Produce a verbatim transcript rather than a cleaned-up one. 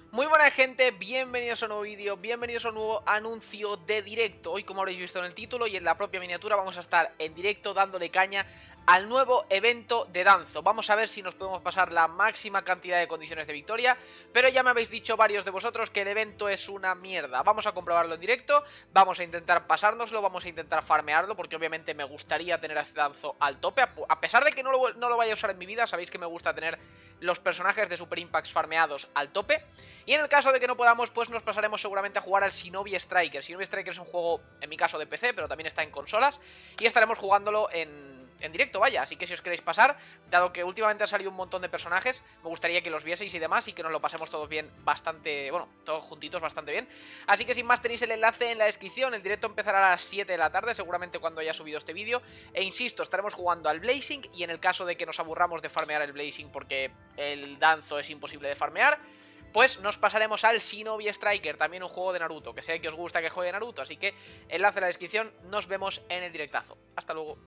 Muy buena gente, bienvenidos a un nuevo vídeo, bienvenidos a un nuevo anuncio de directo. Hoy, como habréis visto en el título y en la propia miniatura, vamos a estar en directo dándole caña al nuevo evento de Danzo. Vamos a ver si nos podemos pasar la máxima cantidad de condiciones de victoria, pero ya me habéis dicho varios de vosotros que el evento es una mierda. Vamos a comprobarlo en directo, vamos a intentar pasárnoslo, vamos a intentar farmearlo, porque obviamente me gustaría tener a este Danzo al tope. A pesar de que no lo, no lo vaya a usar en mi vida, sabéis que me gusta tener los personajes de Super Impacts farmeados al tope. Y en el caso de que no podamos, pues nos pasaremos seguramente a jugar al Shinobi Striker. Shinobi Striker es un juego, en mi caso, de P C, pero también está en consolas. Y estaremos jugándolo en, en directo, vaya. Así que si os queréis pasar, dado que últimamente han salido un montón de personajes, me gustaría que los vieseis y demás, y que nos lo pasemos todos bien, bastante, bueno, todos juntitos bastante bien. Así que sin más, tenéis el enlace en la descripción. El directo empezará a las siete de la tarde, seguramente cuando haya subido este vídeo. E insisto, estaremos jugando al Blazing, y en el caso de que nos aburramos de farmear el Blazing porque el Danzo es imposible de farmear, pues nos pasaremos al Shinobi Striker, también un juego de Naruto, que sé que os gusta que juegue Naruto, así que enlace en la descripción, nos vemos en el directazo. Hasta luego.